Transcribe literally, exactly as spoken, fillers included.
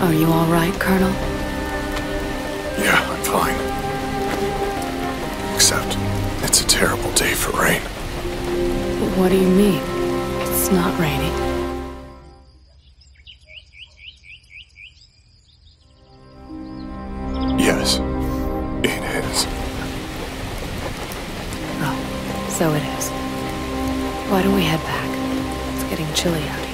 Are you all right, Colonel? Yeah, I'm fine. Except, it's a terrible day for rain. What do you mean? It's not raining. Yes, it is. Oh, so it is. Why don't we head back? It's getting chilly out here.